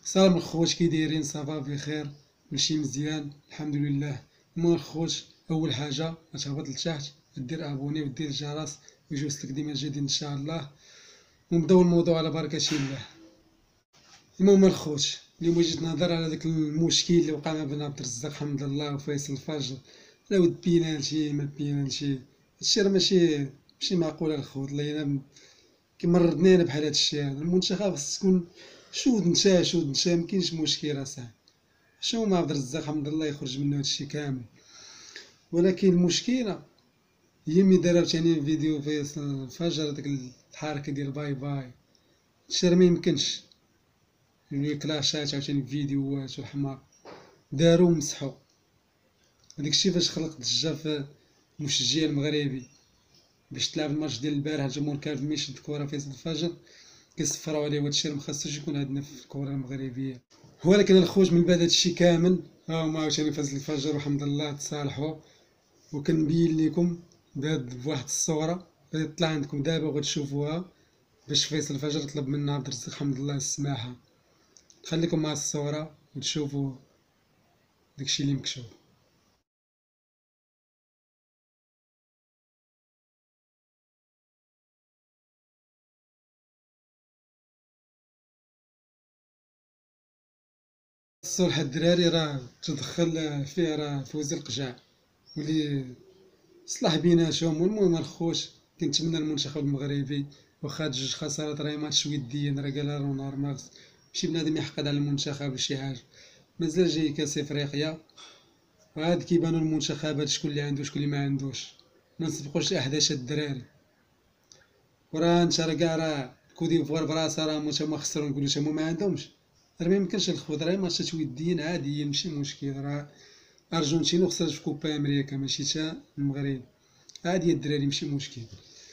سلام الخوت، كي دايرين؟ صافا بخير، كلشي مزيان الحمد لله. المهم الخوت، اول حاجه غتهبط لتحت، دير ابوني ودير الجرس ويجوزلك ديما الجديد ان شاء الله، ونبداو الموضوع على بركه الله. المهم الخوت، اليوم جيت نهضر على داك المشكل اللي وقع ما بين عبد الرزاق حمد الله وفيصل الفجر. لا ود بينالتي ما بينالتي، هادشي راه ماشي معقول الخوت. الله ينام كيمرضني بحال هادشي. هذا المنتخب خص تكون شود نتا مكاينش مشكل اصاحبي. شنو مع عبد الرزاق حمد الله يخرج منه هادشي كامل؟ ولكن المشكله هي ملي دار عاوتاني فيديو فيصل الفجر، ديك الحركه ديال باي باي، هادشي راه ميمكنش. كلاشات عاوتاني فيديوهات والحمار دارو ومسحو. هاداك الشيء فاش خلق ضجه في المشجع المغربي باش تلعب الماتش ديال البارح. الجمهور كان ملي يشد الكره فيصل الفجر كيصفروا عليه، وهادشي راه مخصوش يكون عندنا في الكره المغربيه. ولكن الخوت من بعد هادشي كامل، ها هما عاوتاني فاز الفجر والحمد لله تصالحوا. وكنبين لكم بواحد الصوره غادي تطلع عندكم دابا وغتشوفوها، باش فيصل الفجر طلب من عبد الرزاق حمد الله السماحه. خليكم مع الصوره وتشوفوا داكشي اللي مكتوب. الصلح الدراري راه تدخل فيه راه فوزي القجع واللي صلح بيناتهم. والمهم الخوت، كنتمنى المنتخب المغربي واخا جوج خسارات راهي ماتش وديا، راه قالها رونار مارس، ماشي بنادم يحقد على المنتخب ولا شي حاجه. مازال جاي كاس افريقيا، وعاد كيبانوا المنتخبات شكون اللي عنده شكون اللي ما عندوش. ما نسبقوش الاحداث الدراري. وراه انت راه كاع راه كودي فوار براسها راه هما خسروا، نقولوا هما ما عندهمش. راه ما يمكنش الخوت، راه ماتشات وديين عاديين ماشي مشكل. راه ارجنتين خسرت في كوبا امريكا ماشي تا المغرب، عادي الدراري ماشي مشكل.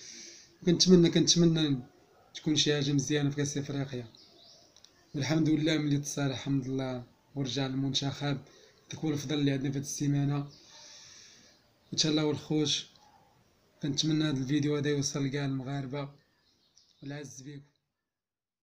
كنتمنى تكون شي حاجه مزيانه في كاس افريقيا. والحمد لله ملي تصالح الحمد لله ورجع المنتخب، داك هو الافضل اللي عندنا في هاد السيمانه. وتهلاو الخوت، كنتمنى هاد الفيديو هذا يوصل لكاع المغاربه. والعز بيكم.